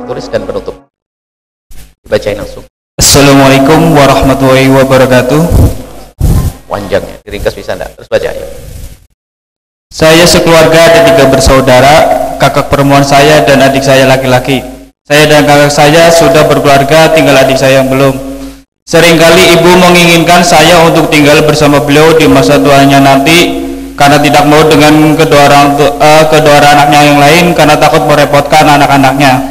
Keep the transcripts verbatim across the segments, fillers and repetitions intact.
tertulis dan penutup. Dibacain langsung. Assalamualaikum warahmatullahi wabarakatuh. Panjangnya, diringkas bisa enggak? Terus baca aja. Saya sekeluarga ada tiga bersaudara, kakak perempuan saya dan adik saya laki-laki. Saya dan kakak saya sudah berkeluarga, tinggal adik saya yang belum. Seringkali ibu menginginkan saya untuk tinggal bersama beliau di masa tuanya nanti, karena tidak mau dengan kedua orang uh, kedua anaknya yang lain karena takut merepotkan anak-anaknya.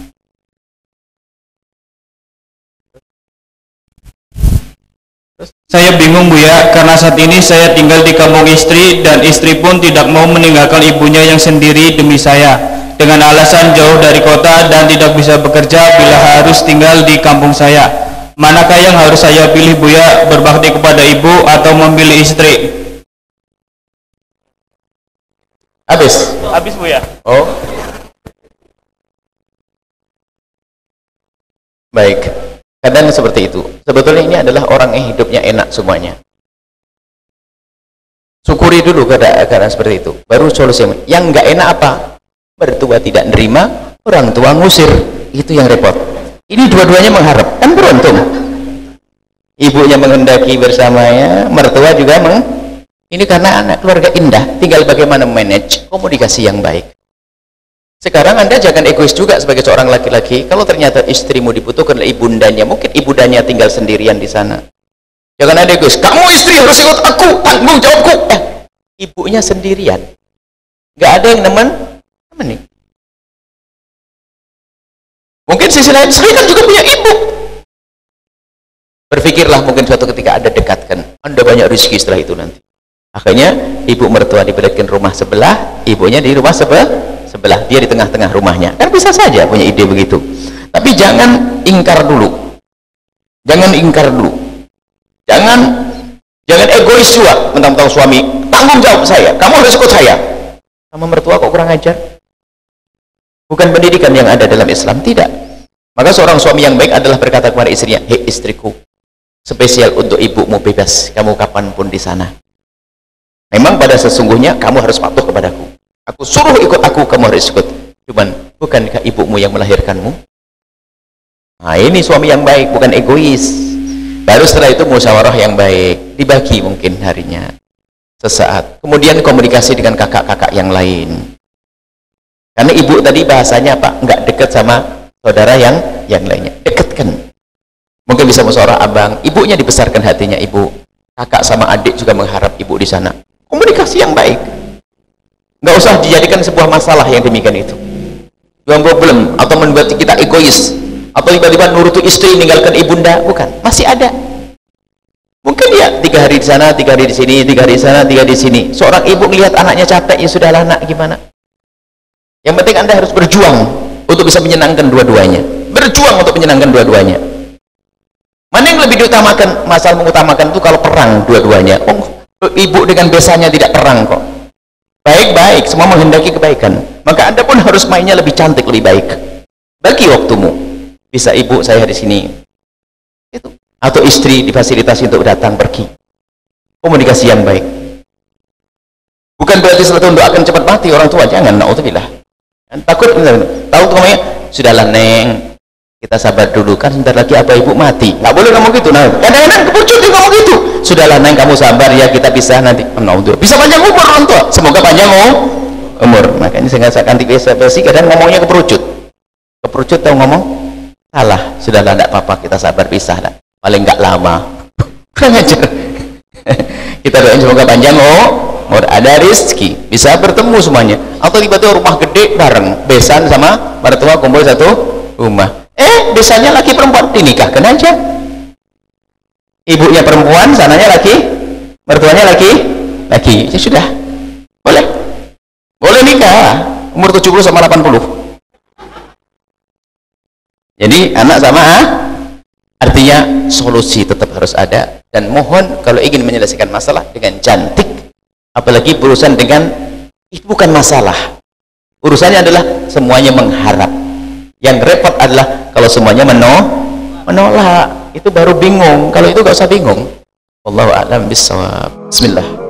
Saya bingung Bu ya, karena saat ini saya tinggal di kampung istri dan istri pun tidak mau meninggalkan ibunya yang sendiri demi saya, dengan alasan jauh dari kota dan tidak bisa bekerja bila harus tinggal di kampung saya. Manakah yang harus saya pilih Bu ya, berbakti kepada ibu atau memilih istri? Habis? Habis Bu ya. Oh. Baik. Kadang seperti itu. Sebetulnya ini adalah orang yang hidupnya enak semuanya. Syukuri dulu keadaan seperti itu. Baru solusi. Yang nggak enak apa? Mertua tidak nerima, orang tua ngusir. Itu yang repot. Ini dua-duanya mengharap. Kan beruntung. Ibunya menghendaki bersamanya, mertua juga meng. Ini karena anak keluarga indah. Tinggal bagaimana manage komunikasi yang baik. Sekarang Anda jangan egois juga sebagai seorang laki-laki. Kalau ternyata istrimu dibutuhkan oleh ibundanya, mungkin ibundanya tinggal sendirian di sana. Jangan ada egois. Kamu istri harus ikut aku, tanggung jawabku. Eh, ibunya sendirian. Nggak ada yang nemen, nemenin. Mungkin sisi lain, saya kan juga punya ibu. Berpikirlah mungkin suatu ketika Anda dekatkan. Anda banyak rezeki setelah itu nanti. Akhirnya ibu mertua diberikan rumah sebelah, ibunya di rumah sebelah. sebelah, dia di tengah-tengah rumahnya. Kan bisa saja punya ide begitu. Tapi jangan ingkar dulu. Jangan ingkar dulu. Jangan jangan egois juga tentang suami. Tanggung jawab saya. Kamu harus ikut saya. Sama mertua kok kurang ajar? Bukan pendidikan yang ada dalam Islam, tidak. Maka seorang suami yang baik adalah berkata kepada istrinya, "Hei istriku, spesial untuk ibumu bebas. Kamu kapanpun di sana. Memang pada sesungguhnya kamu harus patuh kepadaku. Aku suruh ikut aku, kamu harus ikut. Cuman, bukankah ibumu yang melahirkanmu?" Nah, ini suami yang baik, bukan egois. Baru setelah itu musyawarah yang baik. Dibagi mungkin harinya. Sesaat. Kemudian komunikasi dengan kakak-kakak yang lain. Karena ibu tadi bahasanya apa? Enggak dekat sama saudara yang yang lainnya. Dekatkan. Mungkin bisa musyawarah abang. Ibunya dibesarkan hatinya ibu. Kakak sama adik juga mengharap ibu di sana. Komunikasi yang baik. Nggak usah dijadikan sebuah masalah yang demikian itu. Yang problem atau membuat kita egois atau tiba-tiba nuruti istri meninggalkan ibunda, bukan. Masih ada. Mungkin ya tiga hari di sana, tiga hari di sini, tiga hari di sana, tiga di sini. Seorang ibu melihat anaknya capek, ya sudahlah nak, gimana? Yang penting Anda harus berjuang untuk bisa menyenangkan dua-duanya. Berjuang untuk menyenangkan dua-duanya. Mana yang lebih diutamakan? Masalah mengutamakan itu kalau perang dua-duanya. Oh, ibu dengan besanya tidak perang kok. Baik-baik, semua menghendaki kebaikan. Maka Anda pun harus mainnya lebih cantik, lebih baik. Bagi waktumu. Bisa ibu saya di sini. Itu. Atau istri difasilitasi untuk datang pergi. Komunikasi yang baik. Bukan berarti setelah itu akan cepat mati orang tua, jangan, naudzubillah. Takut tahu tuh namanya, sudahlah Neng, kita sabar dulu, kan sebentar lagi apa ibu mati. Nggak boleh ngomong gitu. Nah, kadang-kadang kepucut dia ngomong gitu. Sudahlah Neng, kamu sabar ya, kita bisa nanti. Naudzubillah. Bisa panjang umur orang tua. Semoga panjang umur. Makanya saya nggak anti versi kadang ngomongnya keperucut. Keperucut tahu ngomong? Salah. Sudahlah, enggak apa-apa, kita sabar, pisah lah. Paling nggak lama. Kurang ajar. Kita doain semoga panjang umur, ada rezeki, bisa bertemu semuanya. Atau tiba-tiba rumah gede bareng, besan sama mertua kumpul satu rumah. Eh, besannya laki perempuan, dinikahkan aja. Ibunya perempuan, sananya laki, mertuanya laki, laki. Ya sudah, boleh, boleh nikah. Umur tujuh puluh sama delapan puluh. Jadi anak sama, artinya solusi tetap harus ada. Dan mohon kalau ingin menyelesaikan masalah dengan cantik, apalagi berurusan dengan itu bukan masalah. Urusannya adalah semuanya mengharap. Yang repot adalah kalau semuanya menolak, menolak. Itu baru bingung. Kalau itu gak usah bingung. Wallahu a'lam bishawab. Bismillah.